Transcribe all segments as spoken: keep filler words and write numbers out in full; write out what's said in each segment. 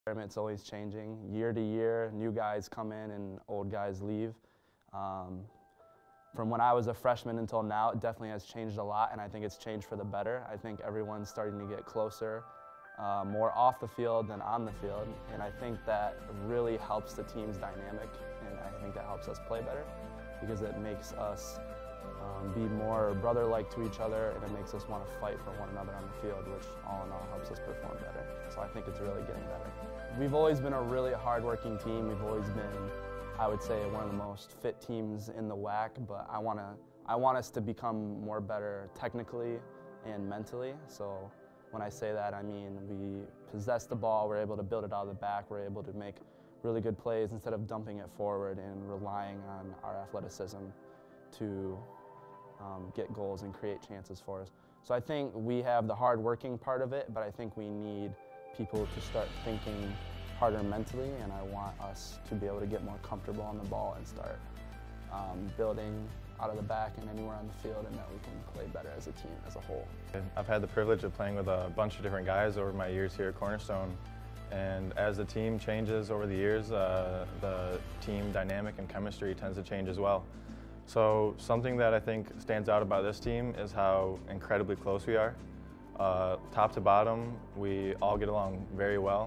It's always changing. Year to year, new guys come in and old guys leave. Um, from when I was a freshman until now, it definitely has changed a lot, and I think it's changed for the better. I think everyone's starting to get closer, uh, more off the field than on the field, and I think that really helps the team's dynamic, and I think that helps us play better because it makes us um, be more brother-like to each other, and it makes us want to fight for one another on the field, which all in all helps us perform better. So I think it's really getting better. We've always been a really hard-working team. We've always been, I would say, one of the most fit teams in the W A C, but I want to, I want us to become more better technically and mentally. So when I say that, I mean we possess the ball, we're able to build it out of the back, we're able to make really good plays instead of dumping it forward and relying on our athleticism to um, get goals and create chances for us. So I think we have the hard-working part of it, but I think we need people to start thinking harder mentally, and I want us to be able to get more comfortable on the ball and start um, building out of the back and anywhere on the field, and that we can play better as a team as a whole. I've had the privilege of playing with a bunch of different guys over my years here at Cornerstone, and as the team changes over the years, uh, the team dynamic and chemistry tends to change as well. So something that I think stands out about this team is how incredibly close we are. Uh, top to bottom, we all get along very well.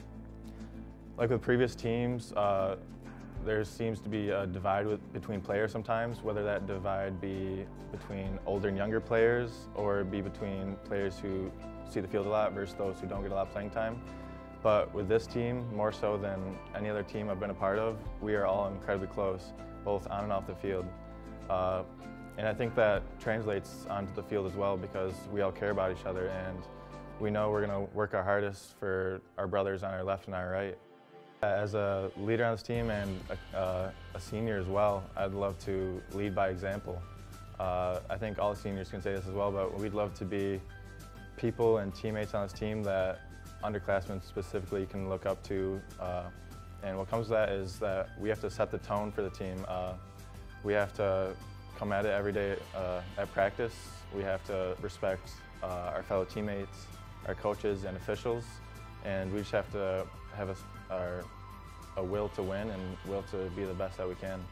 Like with previous teams, uh, there seems to be a divide with, between players sometimes, whether that divide be between older and younger players or be between players who see the field a lot versus those who don't get a lot of playing time. But with this team, more so than any other team I've been a part of, we are all incredibly close, both on and off the field. Uh, and I think that translates onto the field as well because we all care about each other and we know we're going to work our hardest for our brothers on our left and our right. As a leader on this team and a, uh, a senior as well, I'd love to lead by example. Uh, I think all the seniors can say this as well, but we'd love to be people and teammates on this team that underclassmen specifically can look up to. Uh, and what comes with that is that we have to set the tone for the team. Uh, we have to come at it every day uh, at practice. We have to respect uh, our fellow teammates, our coaches and officials, and we just have to have a, our, a will to win and will to be the best that we can.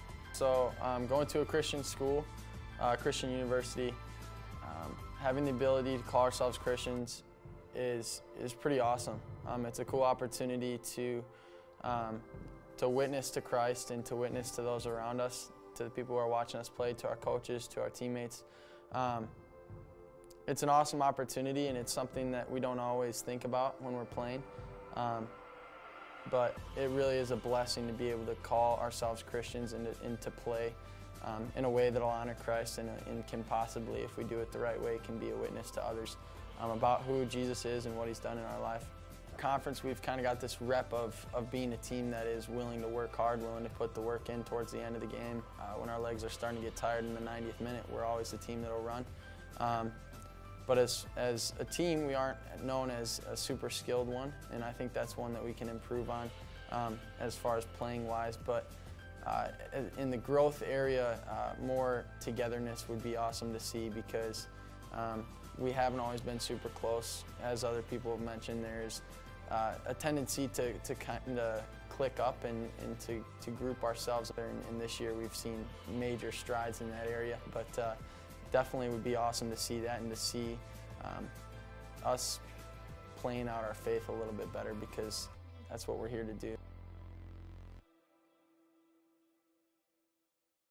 So um, going to a Christian school, uh, Christian university, um, having the ability to call ourselves Christians is, is pretty awesome. Um, it's a cool opportunity to, um, to witness to Christ and to witness to those around us, to the people who are watching us play, to our coaches, to our teammates. Um, it's an awesome opportunity, and it's something that we don't always think about when we're playing. Um, but it really is a blessing to be able to call ourselves Christians and to, and to play um, in a way that will honor Christ and, and can possibly, if we do it the right way, can be a witness to others um, about who Jesus is and what He's done in our life. Conference, we've kind of got this rep of, of being a team that is willing to work hard, willing to put the work in towards the end of the game. Uh, when our legs are starting to get tired in the ninetieth minute, we're always the team that will run. Um, but as, as a team, we aren't known as a super skilled one, and I think that's one that we can improve on um, as far as playing-wise. But uh, in the growth area, uh, more togetherness would be awesome to see because um, we haven't always been super close. As other people have mentioned, there's Uh, a tendency to, to kind of click up and, and to, to group ourselves there. And, and this year we've seen major strides in that area, but uh, definitely would be awesome to see that and to see um, us playing out our faith a little bit better because that's what we're here to do.